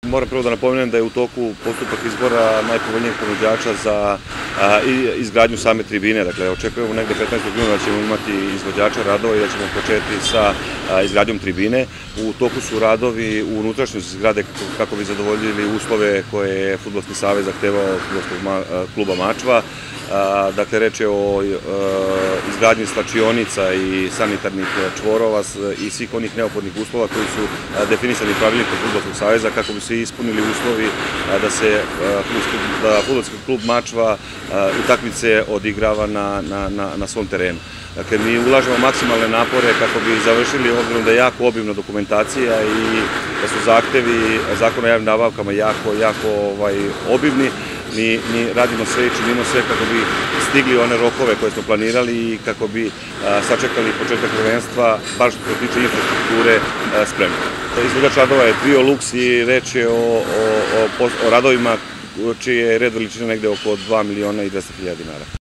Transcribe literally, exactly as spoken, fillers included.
Moram prvo da napomenem da je u toku postupak izbora najpovoljnijeg ponuđača za izgradnju same tribine. Dakle, očekujemo negde petnaestog juna da ćemo imati izvođača radova i da ćemo početi sa izgradnjom tribine. U toku su radovi u unutrašnjosti zgrade kako bi zadovoljili uslove koje je Fudbalski savez zahtevao od Fudbalskog kluba Mačva. Dakle, reč je o izgradnji slačionica i sanitarnih čvorova i svih onih neophodnih uslova koji su definisani pravilnikom Fudbalskog saveza kako bi se ispunili uslovi da se Fudbalski klub Mačva utakmice odigrava na svom terenu. Dakle, mi ulažemo maksimalne napore kako bi završili, obzirom da je jako obimna dokumentacija i da su zahtevi Zakona o javnim nabavkama jako, jako obimni. Mi radimo sve i činimo sve kako bi stigli one rokove koje smo planirali i kako bi sačekali početak prvenstva, baš što se tiče infrastrukture, spremni. Izvođač radova je Trio Lux i reč je o radovima čiji je red veličine negde oko dva miliona i dvesta hiljada dinara.